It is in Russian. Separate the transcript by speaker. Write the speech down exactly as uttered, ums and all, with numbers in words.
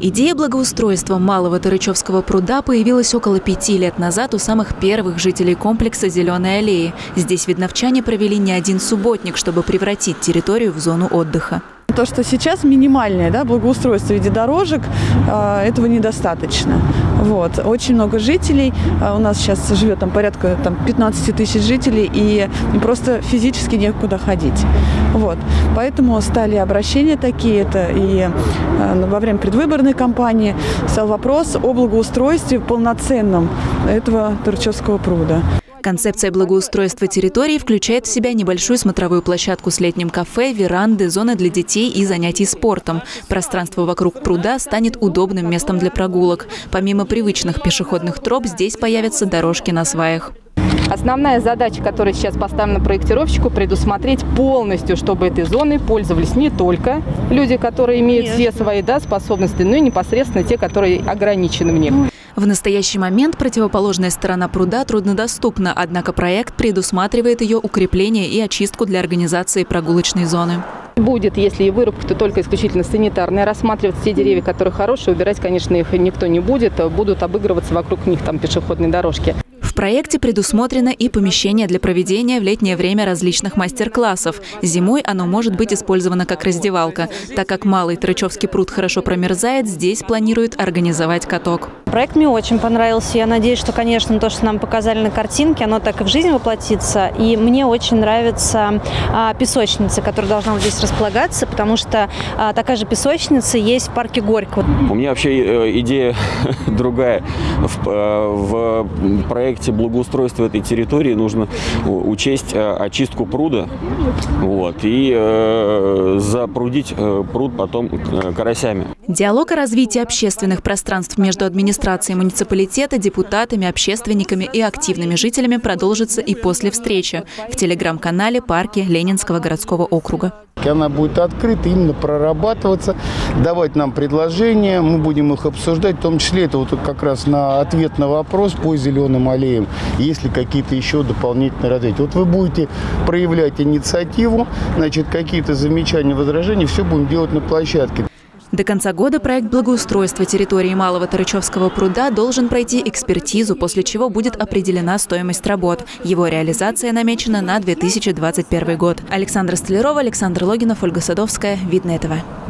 Speaker 1: Идея благоустройства Малого Тарычевского пруда появилась около пяти лет назад у самых первых жителей комплекса «Зеленой аллеи». Здесь видновчане провели не один субботник, чтобы превратить территорию в зону отдыха.
Speaker 2: То, что сейчас минимальное, да, благоустройство в виде дорожек, э, этого недостаточно. Вот. Очень много жителей. Э, у нас сейчас живет там порядка там, пятнадцати тысяч жителей, и просто физически некуда ходить. Вот. Поэтому стали обращения такие. Это и э, во время предвыборной кампании стал вопрос о благоустройстве полноценном этого Тарычевского пруда.
Speaker 1: Концепция благоустройства территории включает в себя небольшую смотровую площадку с летним кафе, веранды, зоны для детей и занятий спортом. Пространство вокруг пруда станет удобным местом для прогулок. Помимо привычных пешеходных троп, здесь появятся дорожки на сваях.
Speaker 3: Основная задача, которая сейчас поставлена проектировщику, предусмотреть полностью, чтобы этой зоной пользовались не только люди, которые имеют все свои да, способности, но и непосредственно те, которые ограничены в них.
Speaker 1: В настоящий момент противоположная сторона пруда труднодоступна, однако проект предусматривает ее укрепление и очистку для организации прогулочной зоны.
Speaker 3: Будет, если и вырубка, то только исключительно санитарная. Рассматривать те деревья, которые хорошие, убирать, конечно, их никто не будет. Будут обыгрываться вокруг них там пешеходные дорожки.
Speaker 1: В проекте предусмотрено и помещение для проведения в летнее время различных мастер-классов. Зимой оно может быть использовано как раздевалка. Так как Малый Тарычевский пруд хорошо промерзает, здесь планируют организовать каток.
Speaker 4: Проект мне очень понравился. Я надеюсь, что, конечно, то, что нам показали на картинке, оно так и в жизнь воплотится. И мне очень нравится а, песочница, которая должна вот здесь располагаться, потому что а, такая же песочница есть в парке Горького.
Speaker 5: У меня вообще идея другая. В, в проекте благоустройства этой территории нужно учесть очистку пруда, вот, и э, запрудить пруд потом карасями.
Speaker 1: Диалог о развитии общественных пространств между администрацией муниципалитета, депутатами, общественниками и активными жителями продолжится и после встречи в телеграм-канале «Парки Ленинского городского округа».
Speaker 6: Она будет открыта, именно прорабатываться, давать нам предложения, мы будем их обсуждать, в том числе это вот как раз на ответ на вопрос по зеленым аллеям, есть ли какие-то еще дополнительные развития. Вот вы будете проявлять инициативу, значит, какие-то замечания, возражения, все будем делать на площадке.
Speaker 1: До конца года проект благоустройства территории Малого Тарычевского пруда должен пройти экспертизу, после чего будет определена стоимость работ. Его реализация намечена на две тысячи двадцать первый год. Александра Столярова, Александр Логинов, Ольга Садовская. Видно этого.